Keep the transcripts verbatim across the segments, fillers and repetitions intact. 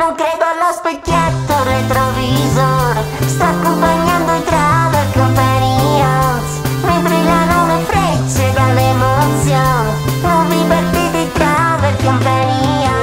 Non credo allo specchietto retrovisor, sto accompagnando i Travel Companions, mi brillano le frecce dall'emozione, nuovi partiti Travel Companions.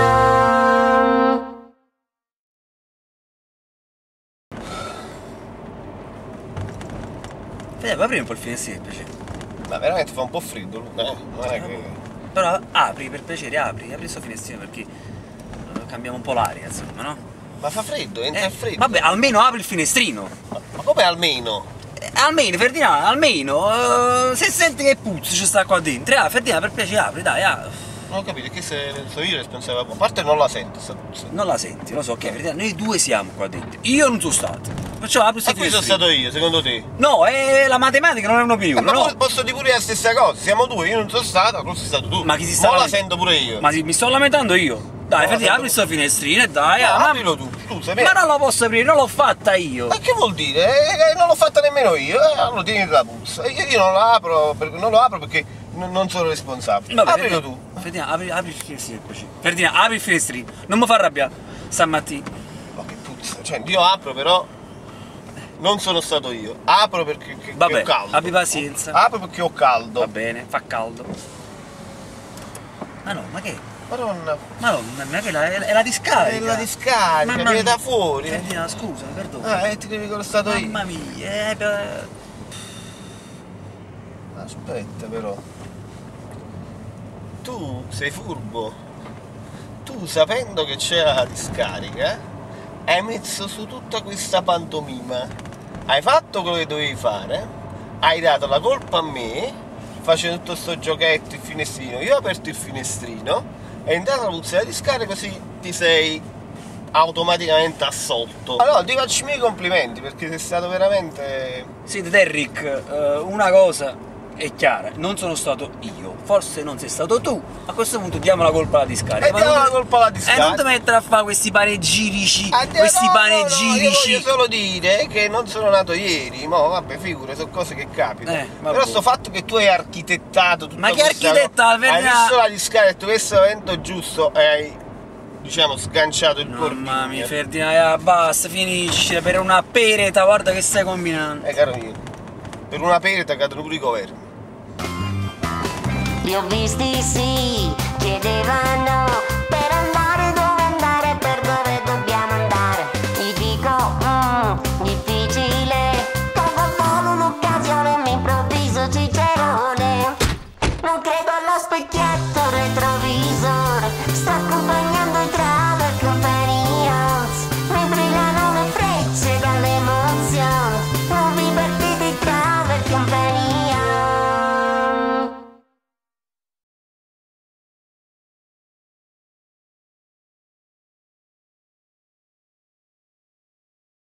Fede, ma apri un po' il finestrino per piacere. Ma veramente fa un po' freddo, eh? Non è che... Però apri, per piacere, apri, apri questo finestrino perché eh, cambiamo un po' l'aria, insomma, no? Ma fa freddo, entra Eh, freddo. vabbè, almeno apri il finestrino. Ma, ma come almeno? Eh, almeno, Ferdinando, almeno, eh, se senti che puzza ci sta qua dentro, ah, Ferdinando, per piacere, apri, dai, ah. Non ho capito, che se sono io responsabile. A parte non la sento sta puzza. Non la senti, lo so, ok, Ferdinando, noi due siamo qua dentro. Io non sono stato. Perciò apri questo Ma qui sono finestrino. stato io, secondo te? No, è la matematica, non è un'opinione, Ma no? poi posso dire pure la stessa cosa, siamo due, io non sono stato, forse sei stato tu. Ma chi si sta Ma la lament- sento pure io. Ma sì, mi sto lamentando io. Dai, No, Ferdinando, sento- apri questo finestrino e dai, No, ah, ma... aprilo tu, tu sai ma non lo posso aprire, non l'ho fatta io. Ma che vuol dire? Eh, non l'ho fatta nemmeno io, eh, allora tieni la puzza. Io, io non la apro, perché, non lo apro perché n- non sono responsabile. Vabbè, Aprilo Ferdinando, tu. Ferdinando, apri, apri il finestrino così. Ferdinando, apri il finestrino. Non mi fa arrabbiare stamattina. Ma che puzza, cioè io apro però non sono stato io. Apro perché che, Vabbè, che ho caldo. abbi pazienza. Apro perché ho caldo. Va bene, fa caldo. Ma no, ma che? Madonna, Ma no, ma che la, è la discarica. è la discarica, Mamma viene mia. da fuori. Ferdinando, scusa, perdono. Ah, e ti devi con stato io. Mamma mia, eh, per- Aspetta però. Tu sei furbo. Tu sapendo che c'era la discarica, hai messo su tutta questa pantomima. Hai fatto quello che dovevi fare, hai dato la colpa a me, facendo tutto sto giochetto, il finestrino. Io ho aperto il finestrino, è entrata la puzza della discarica, così ti sei automaticamente assolto. Allora ti faccio i miei complimenti perché sei stato veramente... Senti, Derrick, eh, una cosa è chiara, non sono stato io, forse non sei stato tu. A questo punto diamo la colpa alla discarica. E Ma diamo non- la colpa alla E discarica. non ti mettere a fare questi panegirici, Ah, no, questi no, no, panegirici. io voglio solo dire che non sono nato ieri, mo vabbè figura, sono cose che capitano. Eh, vabbè. Però sto fatto che tu hai architettato tutta Ma che questa architetta, cosa, hai Verna? visto la discarica, tu questo evento giusto e hai, diciamo, sganciato il Mamma mia, corpino. Ferdinando, eh, basta, finisci per una pereta, guarda che stai combinando. Eh caro mio, per una pereta cadono pure i governi. Li ho visti sì, chiedevano